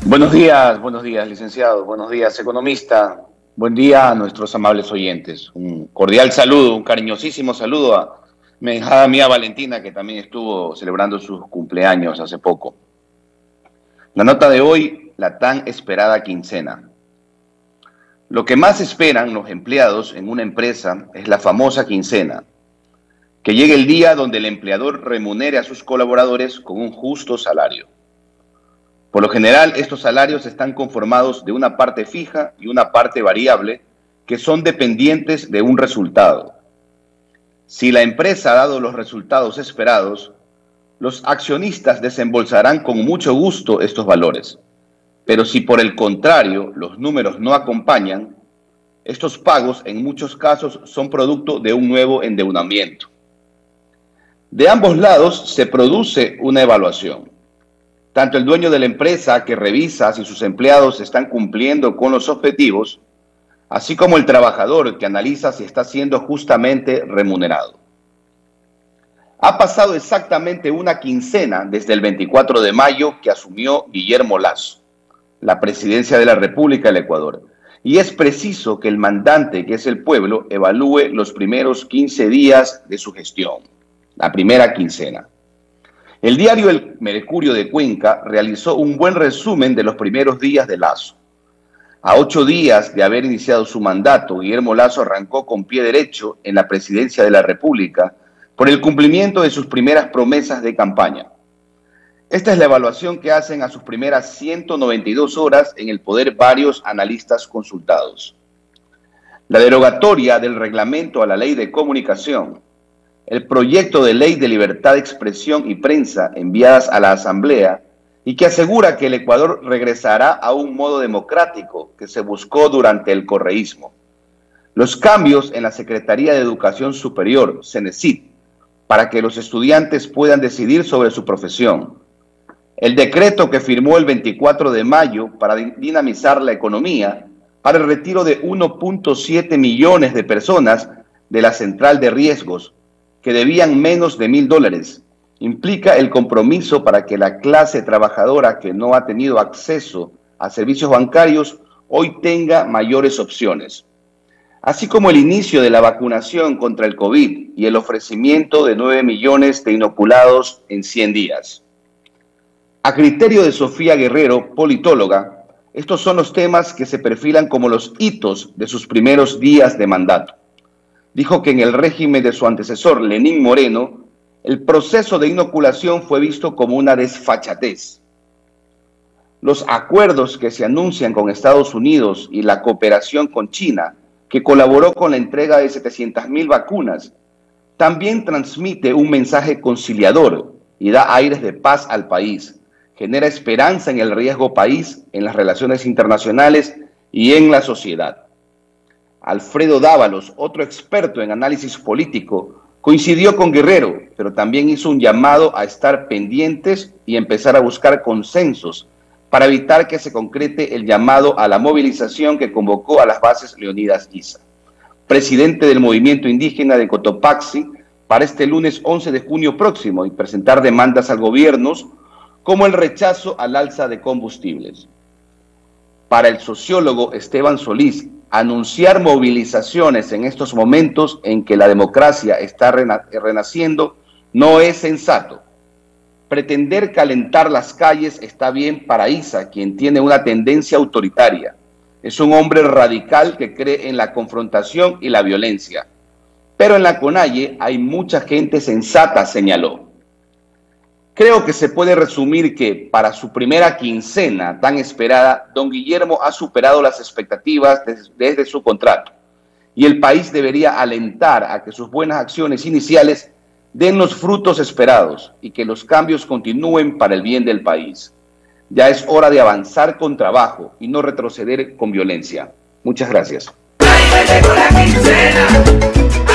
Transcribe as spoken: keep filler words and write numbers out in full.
Buenos días, buenos días, licenciado, buenos días, economista, buen día a nuestros amables oyentes. Un cordial saludo, un cariñosísimo saludo a mi hija mía Valentina, que también estuvo celebrando sus cumpleaños hace poco. La nota de hoy, la tan esperada quincena. Lo que más esperan los empleados en una empresa es la famosa quincena, que llegue el día donde el empleador remunere a sus colaboradores con un justo salario. Por lo general, estos salarios están conformados de una parte fija y una parte variable que son dependientes de un resultado. Si la empresa ha dado los resultados esperados, los accionistas desembolsarán con mucho gusto estos valores. Pero si por el contrario los números no acompañan, estos pagos en muchos casos son producto de un nuevo endeudamiento. De ambos lados se produce una evaluación. Tanto el dueño de la empresa, que revisa si sus empleados están cumpliendo con los objetivos, así como el trabajador, que analiza si está siendo justamente remunerado. Ha pasado exactamente una quincena desde el veinticuatro de mayo que asumió Guillermo Lasso la presidencia de la República del Ecuador, y es preciso que el mandante, que es el pueblo, evalúe los primeros quince días de su gestión, la primera quincena. El diario El Mercurio de Cuenca realizó un buen resumen de los primeros días de Lasso. A ocho días de haber iniciado su mandato, Guillermo Lasso arrancó con pie derecho en la presidencia de la República por el cumplimiento de sus primeras promesas de campaña. Esta es la evaluación que hacen a sus primeras ciento noventa y dos horas en el poder varios analistas consultados. La derogatoria del reglamento a la ley de comunicación, el proyecto de ley de libertad de expresión y prensa enviadas a la Asamblea y que asegura que el Ecuador regresará a un modo democrático que se buscó durante el correísmo. Los cambios en la Secretaría de Educación Superior, CENESID, para que los estudiantes puedan decidir sobre su profesión. El decreto que firmó el veinticuatro de mayo para dinamizar la economía para el retiro de uno punto siete millones de personas de la central de riesgos que debían menos de mil dólares, implica el compromiso para que la clase trabajadora que no ha tenido acceso a servicios bancarios hoy tenga mayores opciones, así como el inicio de la vacunación contra el COVID y el ofrecimiento de nueve millones de inoculados en cien días. A criterio de Sofía Guerrero, politóloga, estos son los temas que se perfilan como los hitos de sus primeros días de mandato. Dijo que en el régimen de su antecesor, Lenín Moreno, el proceso de inoculación fue visto como una desfachatez. Los acuerdos que se anuncian con Estados Unidos y la cooperación con China, que colaboró con la entrega de setecientas mil vacunas, también transmite un mensaje conciliador y da aires de paz al país, genera esperanza en el riesgo país, en las relaciones internacionales y en la sociedad. Alfredo Dávalos, otro experto en análisis político, coincidió con Guerrero, pero también hizo un llamado a estar pendientes y empezar a buscar consensos para evitar que se concrete el llamado a la movilización que convocó a las bases Leonidas Issa, presidente del movimiento indígena de Cotopaxi, para este lunes once de junio próximo y presentar demandas al gobierno como el rechazo al alza de combustibles. Para el sociólogo Esteban Solís, anunciar movilizaciones en estos momentos en que la democracia está rena renaciendo no es sensato. Pretender calentar las calles está bien para Issa, quien tiene una tendencia autoritaria. Es un hombre radical que cree en la confrontación y la violencia. Pero en la CONAIE hay mucha gente sensata, señaló. Creo que se puede resumir que para su primera quincena tan esperada, don Guillermo ha superado las expectativas des desde su contrato y el país debería alentar a que sus buenas acciones iniciales den los frutos esperados y que los cambios continúen para el bien del país. Ya es hora de avanzar con trabajo y no retroceder con violencia. Muchas gracias. Ay, me llegó la quincena.